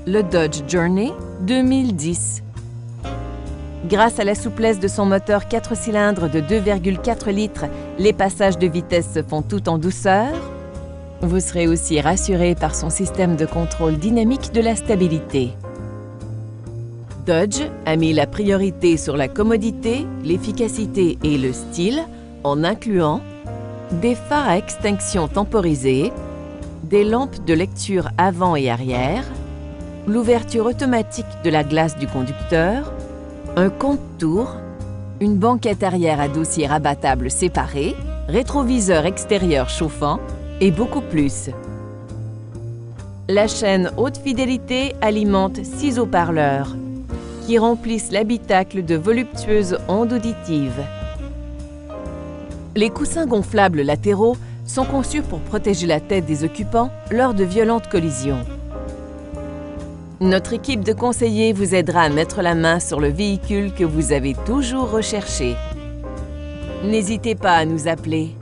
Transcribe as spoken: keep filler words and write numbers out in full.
le Dodge Journey deux mille dix. Grâce à la souplesse de son moteur quatre cylindres de deux virgule quatre litres, les passages de vitesse se font tout en douceur. Vous serez aussi rassuré par son système de contrôle dynamique de la stabilité. Dodge a mis la priorité sur la commodité, l'efficacité et le style en incluant des phares à extinction temporisée, des lampes de lecture avant et arrière, l'ouverture automatique de la glace du conducteur, un compte-tours, une banquette arrière adoucie et rabattable séparée, rétroviseur extérieur chauffant et beaucoup plus. La chaîne haute fidélité alimente six haut-parleurs qui remplissent l'habitacle de voluptueuses ondes auditives. Les coussins gonflables latéraux sont conçus pour protéger la tête des occupants lors de violentes collisions. Notre équipe de conseillers vous aidera à mettre la main sur le véhicule que vous avez toujours recherché. N'hésitez pas à nous appeler.